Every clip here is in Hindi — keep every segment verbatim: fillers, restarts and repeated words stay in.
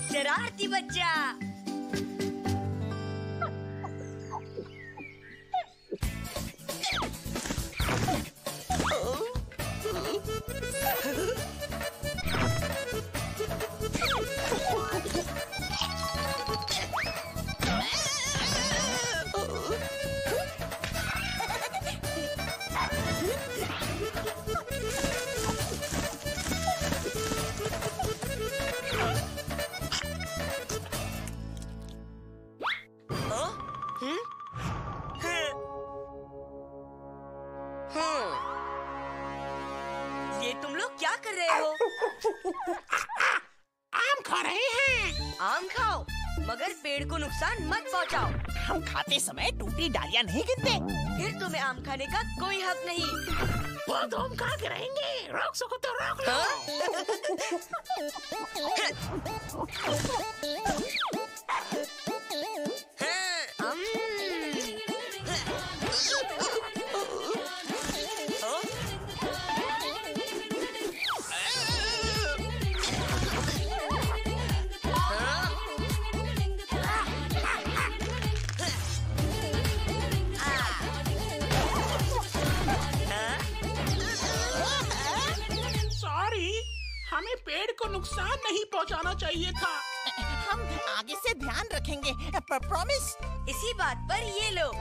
शरारती बच्चा। ये तुम लोग क्या कर रहे हो? आम खा रहे हैं। आम खाओ, मगर पेड़ को नुकसान मत पहुंचाओ। हम खाते समय टूटी डालियां नहीं गिनते। फिर तुम्हें आम खाने का कोई हक नहीं। वो तो हम खा के रहेंगे। रोक सको तो रोक लो। हमें पेड़ को नुकसान नहीं पहुंचाना चाहिए था। हम आगे से ध्यान रखेंगे, प्रॉमिस। इसी बात पर ये लो।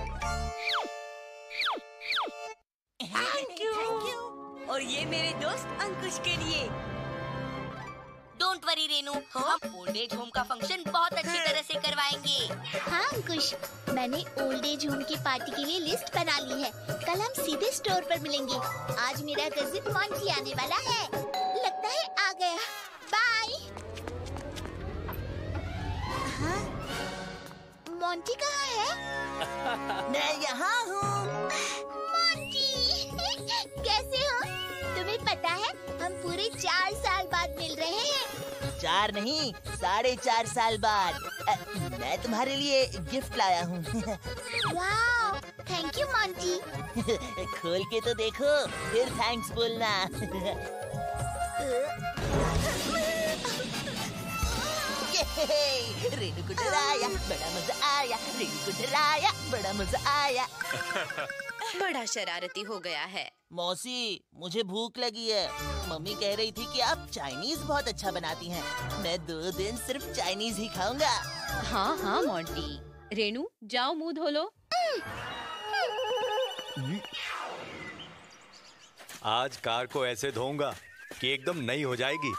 Thank you. और ये मेरे दोस्त अंकुश के लिए। डोंट वरी रेनू, हम ओल्ड एज होम का फंक्शन बहुत अच्छी तरह से करवाएंगे। हाँ अंकुश, मैंने ओल्ड एज होम की पार्टी के लिए लिस्ट बना ली है। कल हम सीधे स्टोर पर मिलेंगे। आज मेरा कजिन मॉन्टी आने वाला है। लगता है आ गया। बाय। हाँ? मॉन्टी कहाँ है? मैं यहाँ हूँ। मॉन्टी, कैसे हो? तुम्हें पता है हम पूरे चार साल बाद मिल रहे हैं। चार नहीं, साढ़े चार साल बाद। आ, मैं तुम्हारे लिए गिफ्ट लाया हूँ। वाह, थैंक यू मॉन्टी। खोल के तो देखो, फिर थैंक्स बोलना। रेनू को डराया, बड़ा मजा आया। रेनू को डराया, बड़ा मजा आया। बड़ा शरारती हो गया है। मौसी, मुझे भूख लगी है। मम्मी कह रही थी कि आप चाइनीज बहुत अच्छा बनाती हैं। मैं दो दिन सिर्फ चाइनीज ही खाऊंगा। हाँ हाँ मोंटी। रेनू, जाओ मुंह धो लो। आज कार को ऐसे धोऊंगा कि एकदम नई हो जाएगी।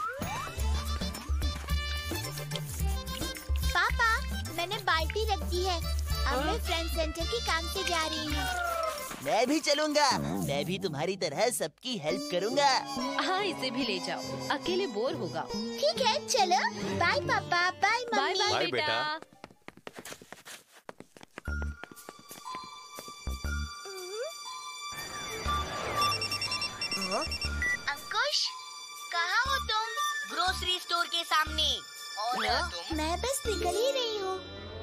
पापा, मैंने बाल्टी रख दी है। अब मैं फ्रेंड सेंटर के काम से जा रही हूँ। मैं भी चलूंगा। मैं भी तुम्हारी तरह सबकी हेल्प करूंगा। हाँ, इसे भी ले जाओ, अकेले बोर होगा। ठीक है, चलो। बाय पापा, बाय मम्मी। बाय बाय बेटा। अंकुश, कहाँ हो तुम? ग्रोसरी स्टोर के सामने। और तुम? मैं बस निकल ही रही हूँ।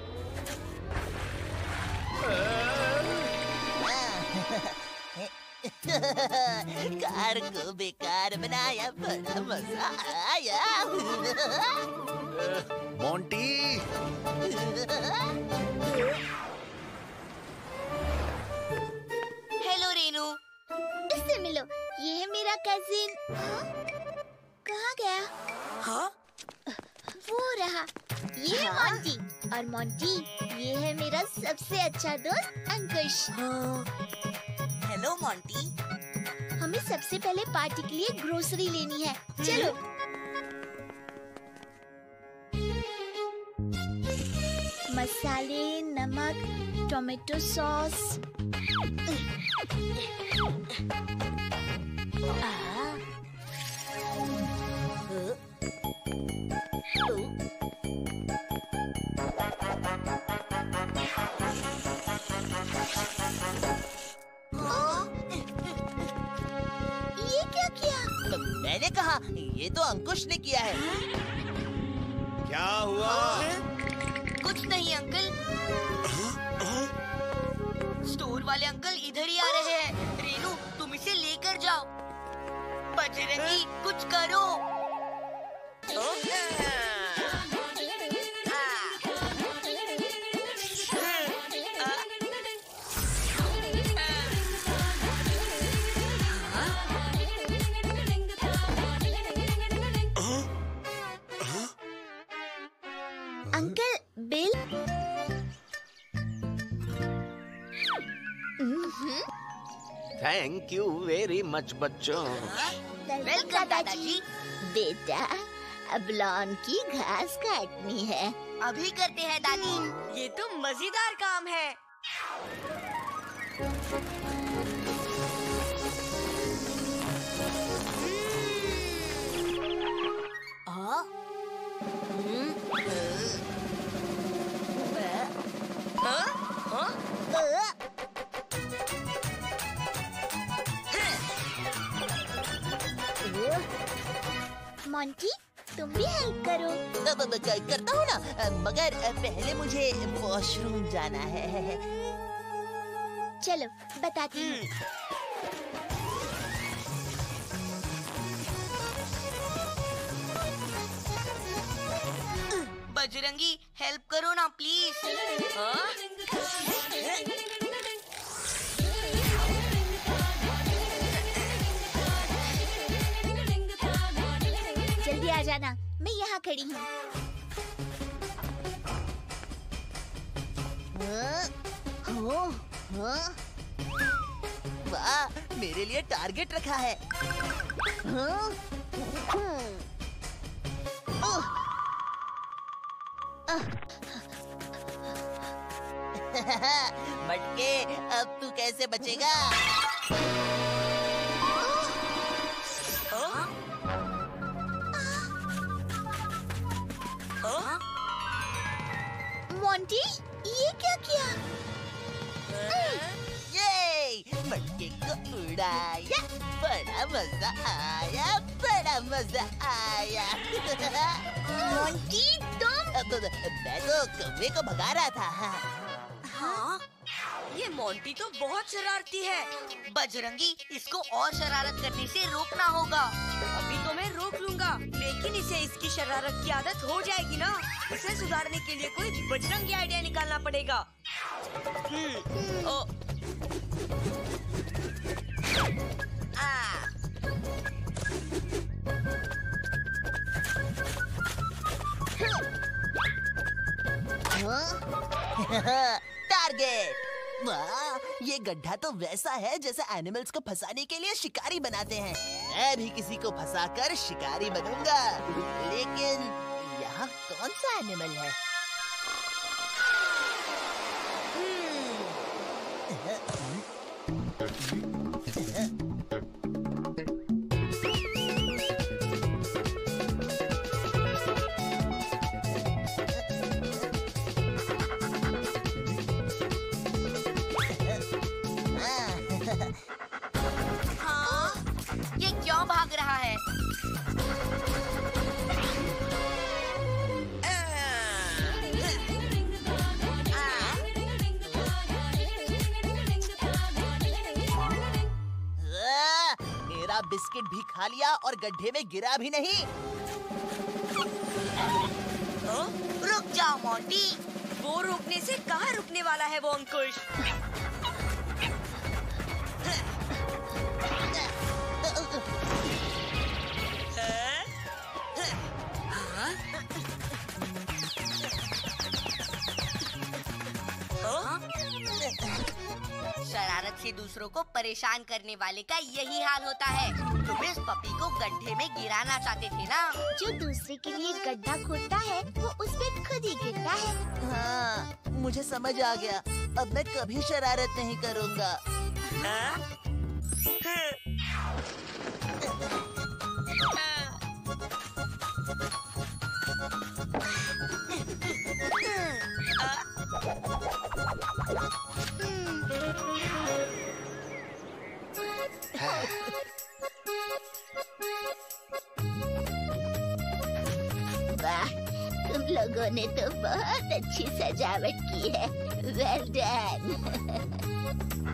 कार को बेकार बनाया, बड़ा मजा आया। मोंटी, हेलो रेनू। इससे मिलो, ये है मेरा कजिन। कहाँ गया? हाँ? वो रहा। ये है मोंटी। और मोंटी, ये है मेरा सबसे अच्छा दोस्त अंकुश। Hello Monty. हमें सबसे पहले पार्टी के लिए ग्रोसरी लेनी है। चलो। मसाले, नमक, टोमेटो सॉस। ये क्या किया? मैंने कहा, ये तो अंकुश ने किया है। क्या हुआ? कुछ नहीं अंकल। स्टोर वाले अंकल इधर ही आ रहे हैं। रेनू, तुम इसे लेकर जाओ। बजरंगी, कुछ करो। Uncle bill. Thank you very much बच्चों। वेलकम दादाजी। बेटा, अब लॉन की घास काटनी है। अभी करते हैं दादी। ये तो मजेदार काम है। हाँ? हम्म, हाँ? हाँ? मोंटी, तुम भी हेल्प करो। अब- अब- क- करता हूँ ना, मगर पहले मुझे वॉशरूम जाना है। चलो बताती हूँ। बजरंगी हेल्प करो ना प्लीज। हाँ? जल्दी आ जाना, मैं यहाँ खड़ी हूँ। हाँ, हाँ। वाह, मेरे लिए टारगेट रखा है। हाँ? ओह! आह! मटके, अब तू कैसे बचेगा? हाँ? हाँ? मोंटी, ये क्या किया? ये मटके को उड़ाया, बड़ा मजा आया, बड़ा मजा आया। मोंटी, तुम? अब मैं तो कौवे को भगा रहा था। हाँ? ये मोंटी तो बहुत शरारती है। बजरंगी, इसको और शरारत करने से रोकना होगा। अभी तो मैं रोक लूंगा, लेकिन इसे इसकी शरारत की आदत हो जाएगी ना। इसे सुधारने के लिए कोई बजरंगी आइडिया निकालना पड़ेगा। हम्म, ओ, आ, टारगेट। वाह, ये गड्ढा तो वैसा है जैसे एनिमल्स को फंसाने के लिए शिकारी बनाते हैं। मैं भी किसी को फंसाकर शिकारी बनूंगा। लेकिन यहाँ कौन सा एनिमल है? हाँ? ये क्यों भाग रहा है? आ, मेरा बिस्किट भी खा लिया और गड्ढे में गिरा भी नहीं। हाँ? रुक जाओ मोंटी। वो रुकने से कहाँ रुकने वाला है वो अंकुश। हाँ? शरारत से दूसरों को परेशान करने वाले का यही हाल होता है। तुम इस पपी को गड्ढे में गिराना चाहते थे ना? जो दूसरे के लिए गड्ढा खोदता है, वो उस पे खुद ही गिरता है। हाँ, मुझे समझ आ गया। अब मैं कभी शरारत नहीं करूँगा। हाँ? वाह, तुम लोगों ने तो बहुत अच्छी सजावट की है। Well done.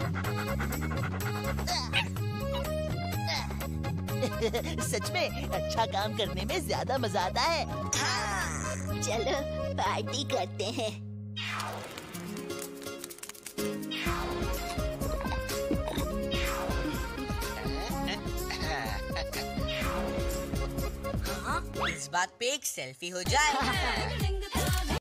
सच में अच्छा काम करने में ज्यादा मजा आता है। चलो पार्टी करते हैं। हाँ? इस बात पे एक सेल्फी हो जाए।